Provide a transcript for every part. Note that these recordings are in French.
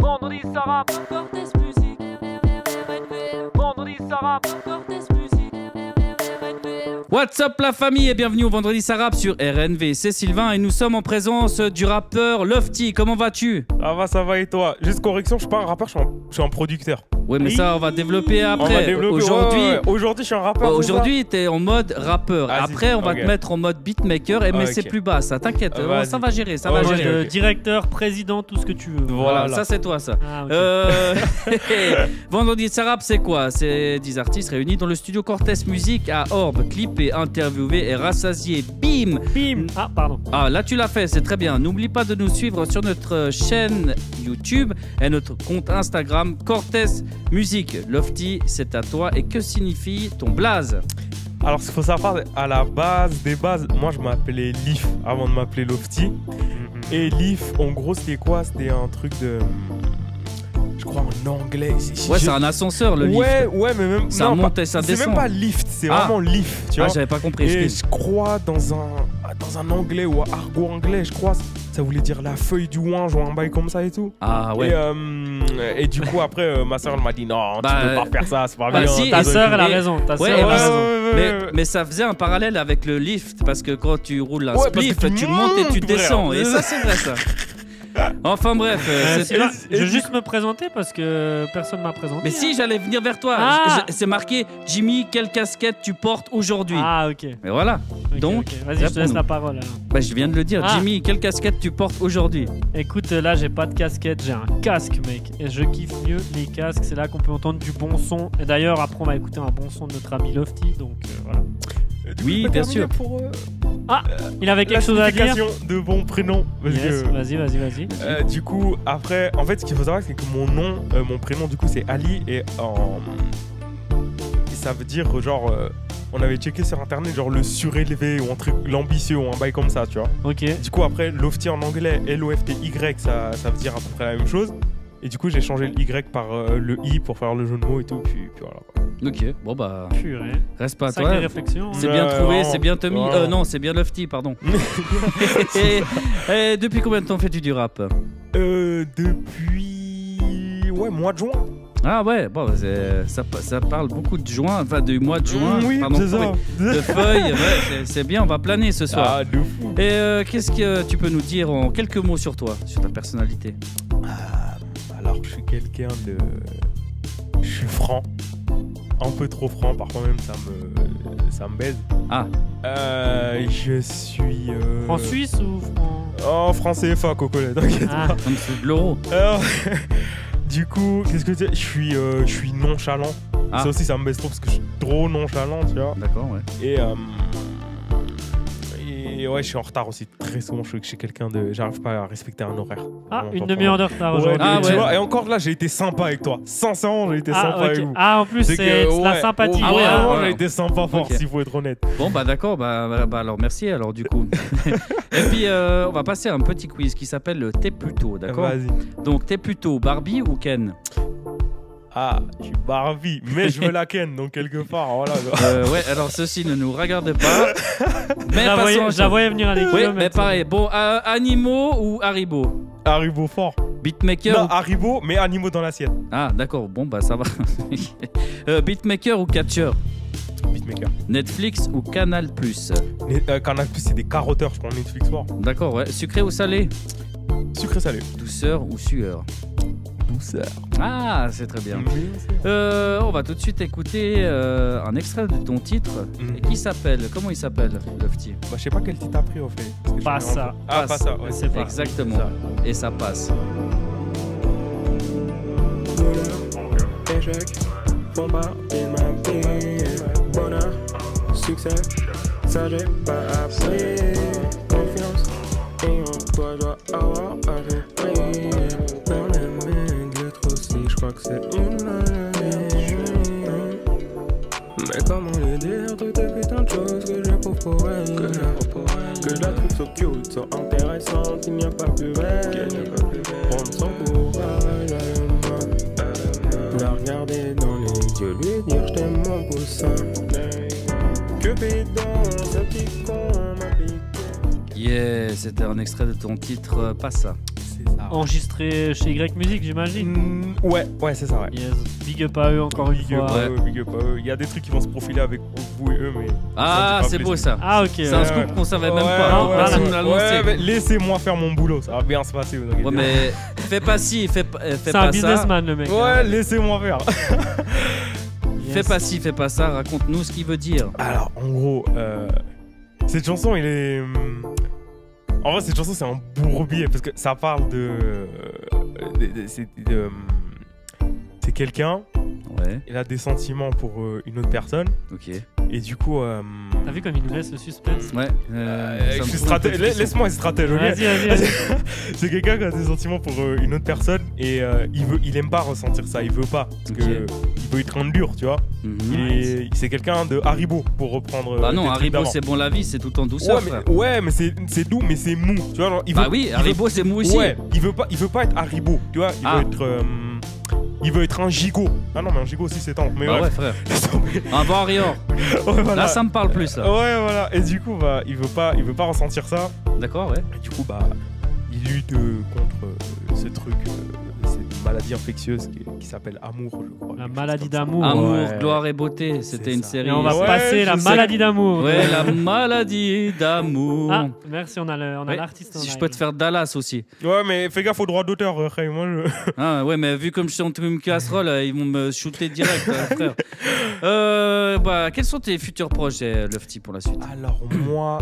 Vendredi ça rappe. Cortez Musique. Vendredi ça rappe. Cortez Musique. What's up la famille et bienvenue au Vendredi ça rappe sur RNV. C'est Sylvain et nous sommes en présence du rappeur Lofty. Comment vas-tu? Ça va et toi? Juste correction, je suis pas un rappeur, je suis un producteur. Ouais, mais ça on va développer après. On va développer. Aujourd'hui je suis un rappeur. Aujourd'hui t'es en mode rappeur. Après on va te mettre en mode beatmaker, mais c'est plus bas, ça t'inquiète, ça va gérer, ça va gérer. Directeur, président, tout ce que tu veux. Voilà. Ça c'est toi ça. Vendredi ça rappe c'est quoi? C'est 10 artistes réunis dans le studio Cortez Musique à Orbe, clippés, interviewés et rassasiés. Bim. Ah pardon. Ah là tu l'as fait, c'est très bien. N'oublie pas de nous suivre sur notre chaîne YouTube et notre compte Instagram Cortez Musique. Lofty, c'est à toi. Et que signifie ton blaze? Alors, ce qu'il faut savoir, à la base des bases, moi je m'appelais Leaf avant de m'appeler Lofty. Et Leaf, en gros, c'était quoi? C'était un truc de. Je crois en anglais. C'est un ascenseur le lift. Ouais, mais même. Ça monte et ça descend. C'est même pas lift, c'est vraiment lift. Tu vois. J'avais pas compris. Et je crois dans un anglais ou un argot anglais, je crois. Ça voulait dire la feuille du ouinge ou un bail comme ça et tout. Ah ouais. Et du coup, après, ma soeur elle m'a dit non, tu peux pas faire ça, c'est pas bien. Si, ta soeur elle a raison. Mais ça faisait un parallèle avec le lift parce que quand tu roules un spliff, tu montes et tu descends. Et ça, c'est vrai ça. Enfin bref, je vais juste me présenter parce que personne m'a présenté. Mais si, j'allais venir vers toi. C'est marqué Jimmy, quelle casquette tu portes aujourd'hui? Ah ok. Et voilà. Donc, vas-y, je te laisse la parole. Je viens de le dire. Jimmy, quelle casquette tu portes aujourd'hui? Écoute, là j'ai pas de casquette, j'ai un casque mec. Et je kiffe mieux les casques, c'est là qu'on peut entendre du bon son. Et d'ailleurs, après on va écouter un bon son de notre ami Lofty, donc voilà. Oui, bien sûr. Il avait quelque chose à dire. De bon prénom. Vas-y. Du coup, après, en fait, ce qu'il faut savoir, c'est que mon prénom, du coup, c'est Ali et ça veut dire genre. On avait checké sur internet, genre le surélevé ou un truc, l'ambitieux ou un bail comme ça, tu vois. Ok. Du coup, après, Lofty en anglais, L-O-F-T-Y, ça veut dire à peu près la même chose. Et du coup, j'ai changé le Y par le I pour faire le jeu de mots et tout. Puis voilà. Ok, bon bah. Purée. Reste pas à toi. Sacrée réflexion. C'est bien trouvé, c'est bien Tommy. Non, c'est bien Lofty, pardon. et depuis combien de temps fais-tu du rap? Depuis. Mois de juin. Ah ouais, bon, ça parle beaucoup de juin, enfin du mois de juin. Oui, pardon, c'est ça. De feuilles, c'est bien, on va planer ce soir. Ah, de fou. Et qu'est-ce que tu peux nous dire en quelques mots sur toi, sur ta personnalité? Alors, je suis quelqu'un de. Je suis franc. Un peu trop franc, parfois même ça me baise. Ah. Je suis. En Suisse ou franc? Oh, franc CFA, Cocolet, t'inquiète pas. Comme c'est de l'euro. Du coup, qu'est-ce que tu sais? Je suis nonchalant. Ça aussi, ça me baisse trop parce que je suis trop nonchalant, tu vois. D'accord, ouais. Et ouais, je suis en retard aussi. Très souvent, je suis chez quelqu'un de. J'arrive pas à respecter un horaire. Une demi-heure de retard aujourd'hui. Tu vois, et encore là, j'ai été sympa avec toi. Sincèrement, j'ai été sympa avec vous. En plus, c'est la sympathie. J'ai été sympa fort, s'il faut être honnête. Bon, bah d'accord, bah alors merci alors du coup. Et puis, on va passer à un petit quiz qui s'appelle le T'es plutôt, d'accord? Vas-y. Donc, t'es plutôt Barbie ou Ken? Je suis Barbie, mais je veux la Ken, donc quelque part, voilà. Ouais, alors ceci ne nous regarde pas. Mais je la voyais venir à des kilomètres. Mais pareil. Bon, Animaux ou Haribo? Haribo fort. Beatmaker Non, Haribo, mais Animaux dans l'assiette. Ah, d'accord, bon, bah ça va. Beatmaker ou catcher? Beatmaker. Netflix ou Canal+? Canal+, c'est des carotteurs, je prends Netflix fort. D'accord, ouais. Sucré ou salé? Sucré salé. Douceur ou sueur? Douceur. Ah, c'est très bien. On va tout de suite écouter un extrait de ton titre qui s'appelle. Comment il s'appelle, Lofty? Je sais pas quel titre t'as pris au fait. Pas ça. Pas ça, ouais. C'est pas. Exactement. Ça. Et ça passe. Échec, font partie de ma vie. Bonheur, succès, ça j'ai pas appris. Confiance, et en toi je dois avoir appris. Dans les mains de l'être aussi, je crois que c'est une maladie. Mais comment lui dire toutes les putains de choses que j'éprouve pour elle? Que je la trouve so cute, so intéressante, il n'y a pas plus belle. Prendre son courage, la regarder dans les yeux, lui dire je t'aime mon poussin. Que bidon, ce petit con m'a piqué. Yeah, c'était un extrait de ton titre Pas ça. C'est C'est ça. Enregistré chez Y Music, j'imagine. Ouais, c'est ça, ouais. Yes. Big up à eux encore une Big up fois. à eux, big up à eux. Il y a des trucs qui vont se profiler avec vous et eux, mais. Ah, ça, c'est pas beau plus. ça. Ah, ok. C'est un scoop qu'on savait même pas. Non, Personne ne voilà. l'a annoncé. mais laissez-moi faire mon boulot, ça va bien se passer. Vous inquiétez Ouais, pas. mais fais pas ci, fais pas C'est un ça. businessman, le mec. Ouais, hein. laissez-moi faire. Yes. Fais pas ci, fais pas ça. Raconte-nous ce qu'il veut dire. Alors, en gros, cette chanson, il est. En vrai, cette chanson, c'est un bourbier parce que ça parle c'est quelqu'un, Ouais, il a des sentiments pour une autre personne, ok. et du coup. T'as vu comme il nous laisse le suspense? Ouais. Je suis stratège. Laisse-moi être stratège, ok. Vas-y. C'est quelqu'un qui a des sentiments pour une autre personne et il aime pas ressentir ça, il veut pas parce Ok. que il veut être un dur, tu vois. Mhm. C'est quelqu'un de Haribo pour reprendre. Bah non, des trucs Haribo d'avant. c'est bon la vie, c'est tout en douceur, frère. Ouais, mais c'est doux, mais c'est mou, tu vois. Genre, il Bah veut, oui, il veut- Haribo c'est mou aussi. Ouais, il veut pas être Haribo, tu vois. Il veut être un gigot. Ah non, mais un gigot aussi c'est tendre. Mais Bah ouais, bref. frère. Laisse tomber. Un Warrior. Ouais, voilà. Là, ça me parle plus, là. Ouais, voilà. Et du coup, bah, il veut pas ressentir ça. D'accord, ouais. Et du coup, bah, il lutte contre ce truc, cette maladie infectieuse qui s'appelle amour, je crois. La quelque maladie chose comme ça. d'amour. Amour, Ouais. gloire et beauté, c'était C'est une ça. série. Et on va Ouais, passer la je sais. maladie d'amour. Ouais, la maladie d'amour. Ah, merci, on a Ouais, l'artiste. en si je live. peux te faire Dallas aussi. Ouais, mais fais gaffe aux droits d'auteur, Ray. Moi, je. Ah, ouais, mais vu comme je suis entre une casserole, ils vont me shooter direct, frère. Bah, quels sont tes futurs projets, Lofty, pour la suite? Alors, moi.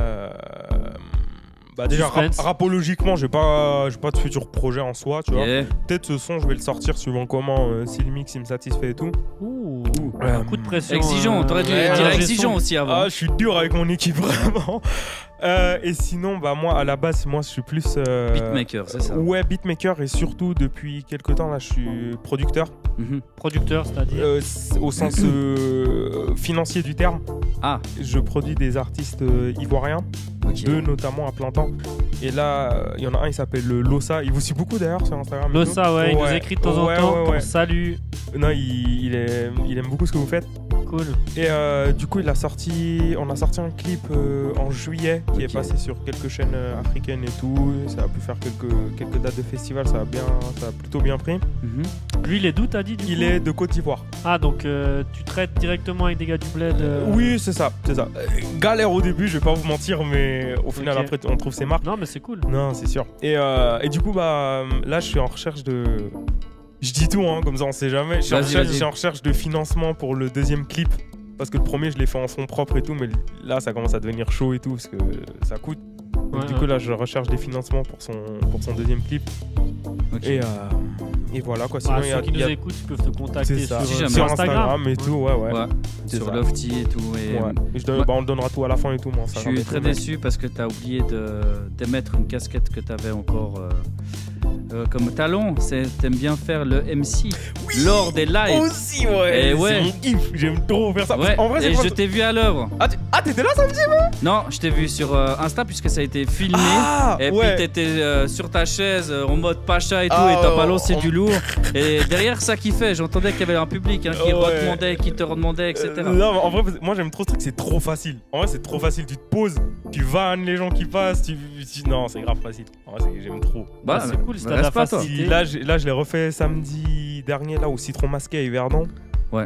Bah, déjà, Suspense. rapologiquement, j'ai pas de futur projet en soi, tu vois. Yeah. Peut-être ce son, je vais le sortir suivant comment, si le mix il me satisfait et tout. Ouh, Ouais. un coup de pression. Exigeant, t'aurais dû ouais, dire ouais, exigeant son. aussi avant. Ah, je suis dur avec mon équipe, vraiment. Et sinon, bah, moi, à la base, moi, je suis plus. Beatmaker, c'est ça. Ouais, beatmaker, et surtout, depuis quelques temps, là, je suis producteur. Mhm. Producteur, c'est-à-dire. Au sens financier du terme. Ah, Je produis des artistes ivoiriens, ok. deux notamment à plein temps. Et là, il y en a un, il s'appelle Lossa. Il vous suit beaucoup d'ailleurs sur Instagram. et Lossa, tout. ouais, il nous écrit de temps en ouais, temps. ouais, ouais. Salut. Non, il aime beaucoup ce que vous faites. Cool. Et du coup, on a sorti un clip en juillet qui Ok. est passé sur quelques chaînes africaines et tout. Ça a pu faire quelques dates de festival. Ça a plutôt bien pris. Mhm. Lui, il est d'où, t'as dit du Il coup est de Côte d'Ivoire. Ah, donc tu traites directement avec des gars du bled Oui, c'est ça. Galère au début, je vais pas vous mentir, mais au final, Ok. après, on trouve ses marques. Non, mais c'est cool. Non, c'est sûr. Et du coup, bah, là, je suis en recherche de. Je dis tout, hein, comme ça, on sait jamais. Je Vas-y. suis en recherche de financement pour le deuxième clip. Parce que le premier, je l'ai fait en fonds propres et tout, mais là, ça commence à devenir chaud et tout, parce que ça coûte. Donc, Ouais, du ouais. coup, là, je recherche des financements pour son deuxième clip. Ok. Et voilà, quoi. Sinon, Ah, il y ceux a. qui il y nous a- écoutent, ils peuvent te contacter c'est ça. Si sur, jamais. Sur Instagram. Instagram et tout, ouais. Ouais. C'est Sur ça. Lofty et tout. Et, Ouais. Et Ouais. bah, on le donnera tout à la fin et tout, moi. je suis très déçu parce que tu as oublié d'émettre une casquette que tu avais encore comme talon. T'aimes bien faire le MC lors des lives. Aussi, ouais. Et ouais. C'est mon kiff. J'aime trop faire ça. Ouais, En vrai, c'est et pas- je t'ai vu à l'œuvre. t'étais là samedi? Non, je t'ai vu sur Insta puisque ça a été filmé. Ah, Et ouais. puis t'étais sur ta chaise en mode pacha et tout, Ah, et t'as balancé oh. du lourd. Et derrière ça kiffait, j'entendais qu'il y avait un public qui Ouais. redemandait, qui te redemandait, etc. Non, mais en vrai, moi j'aime trop ce truc, c'est trop facile. En vrai, c'est trop facile. Tu te poses, tu vannes les gens qui passent. Non, c'est grave facile. En vrai, j'aime trop. Bah, Ah, c'est cool, si t'as de reste la pas, toi. facilité. Là, je l'ai refait samedi dernier là au citron masqué à Yverdon. Ouais.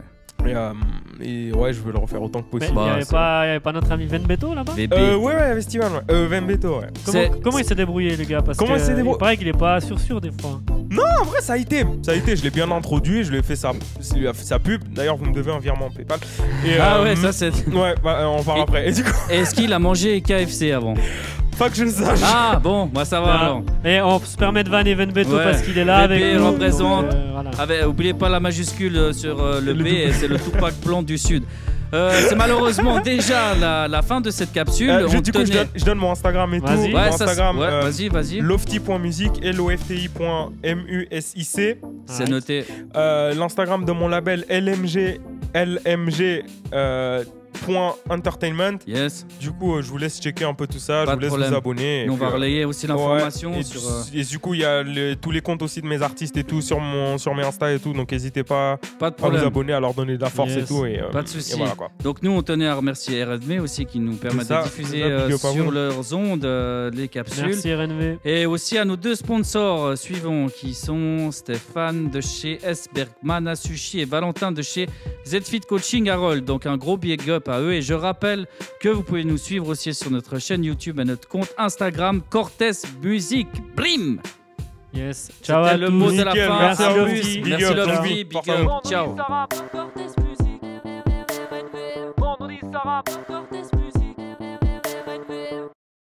Et ouais, je veux le refaire autant que Mais possible. il n'y Bah, avait, c'est- pas- y avait pas notre ami Venbeto là-bas Bébé. Ouais, avec Steven, ouais. Vembeto, ouais. C'est- Comment il s'est débrouillé, le gars? Parce Comment que il s'est débrouillé il paraît qu'il est pas sûr des fois. En vrai, ça a été. Je l'ai bien introduit, je lui ai fait sa pub. D'ailleurs, vous me devez un virement PayPal. Et, Ah ouais, ça c'est. Ouais, bah, on parle Et- après. Et du coup, Est-ce qu'il a mangé KFC avant? pas que je le sache. Ah bon, bah ça va Ah, alors. Et on se permet de vanner Venbeto Ouais. parce qu'il est là Bébé avec nous. représente. donc, voilà. Oubliez pas la majuscule sur le Le B, et c'est le Tupac blanc du Sud. C'est malheureusement déjà la fin de cette capsule. On Du coup, tenait- je donne mon Instagram et tout. Vas-y. Mon Ouais, ça, Instagram, ouais, vas-y, lofty.music, lofti.music. c'est noté. L'Instagram de mon label LMG .entertainment. Yes. Du coup, je vous laisse checker un peu tout ça, Pas je de vous laisse problème. vous abonner. Et on va relayer aussi l'information et, sur. et du coup, il y a tous les comptes aussi de mes artistes et tout sur mes Insta et tout. Donc, n'hésitez pas Pas de à vous problème. abonner, à leur donner de la force Yes. et tout. Et, Pas de souci. et voilà, quoi. Donc nous, on tenait à remercier RNV aussi qui nous permet ça, de diffuser c'est ça, big up à sur vous. leurs ondes les capsules. Merci RNV. Et aussi à nos deux sponsors suivants qui sont Stéphane de chez S. Bergman à Sushi et Valentin de chez ZFit Coaching Harold. Donc un gros big up à eux. Et je rappelle que vous pouvez nous suivre aussi sur notre chaîne YouTube et notre compte Instagram Cortés Musique. Blim! Yes. Ciao C'était à le tous. mot de la Nickel, fin. merci À à vous. plus. Big Merci up, Lofty. ciao. Big Porte à up. vous. Vendredi Ciao. Sarah, Cortés